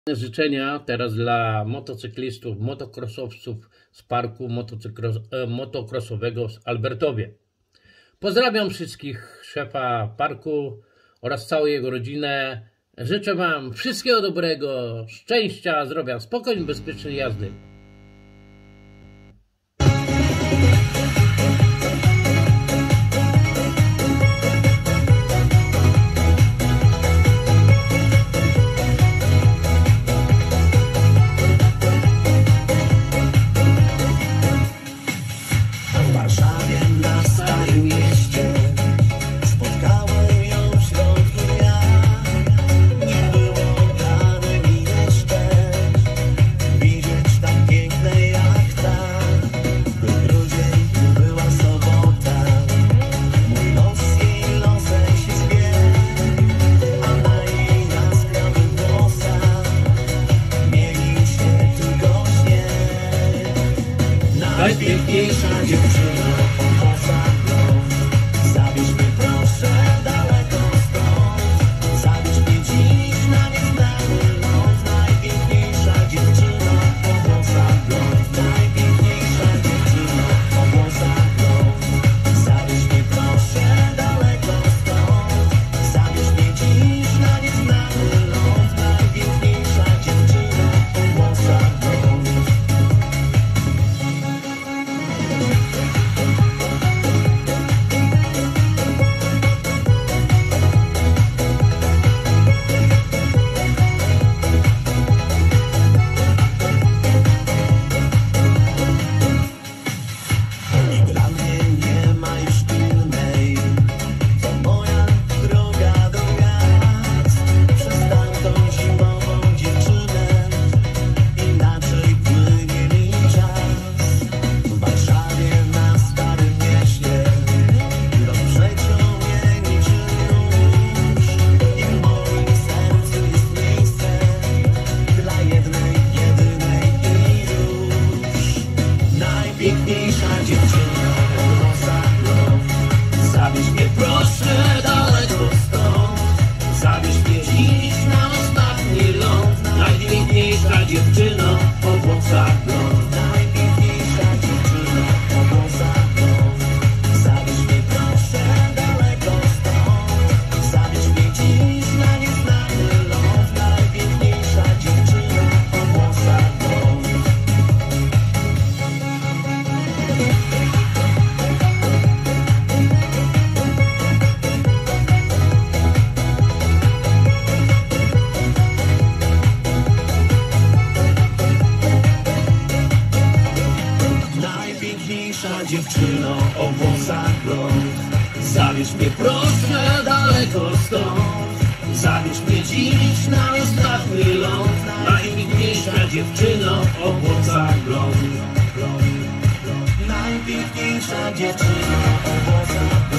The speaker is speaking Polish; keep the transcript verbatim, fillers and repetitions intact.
Życzenia teraz dla motocyklistów, motocrossowców z parku motocrossowego w Albertowie. Pozdrawiam wszystkich, szefa parku oraz całą jego rodzinę. Życzę Wam wszystkiego dobrego, szczęścia, zdrowia, spokojnej, bezpiecznej jazdy. W Warszawie na Starym Mieście spotkałem ją w środku dnia. Nie było dane mi jeszcze widzieć tak piękne jak ta. Był grudzień, była sobota, mój los jej losem się zbiegł, a na jej jaskrawych włosach mielił się tylko śnieg. Najpiękniejsza dziewczyna po włosach blond, zabierz mnie proszę daleko stąd, zabierz mnie dziś na nieznany ląd. Najpiękniejsza dziewczyna po włosach blond, najpiękniejsza dziewczyna po włosach blond, zabierz mnie proszę daleko stąd, zabierz mnie dziś na nieznany ląd. Najpiękniejsza dziewczyna po włosach blond. I dla mnie nie ma już innej, to moja droga do gwiazd. Przez tamtą zimową dziewczynę inaczej płynie mi czas. W Warszawie na Starym Mieście rozprzeczą mnie niczym nóż i w moim sercu jest miejsce dla jednej, jedynej i już. Najpiękniejsza dziewczyna po włosach blond, zabierz mnie proszę daleko stąd, zabierz mnie dziś na ostatni ląd. Najpiękniejsza dziewczyna po włosach blond, najpiękniejsza dziewczyna po włosach blond, zabierz mnie proszę daleko stąd, zabierz mnie dziś na nieznany ląd. Najpiękniejsza dziewczyna po włosach blond. Najpiękniejsza dziewczyno o włosach blond, zabierz mnie proszę daleko stąd, zabierz mnie dziś na ostatni ląd. Najpiękniejsza dziewczyno o włosach blond, najpiękniejsza dziewczyno o włosach blond.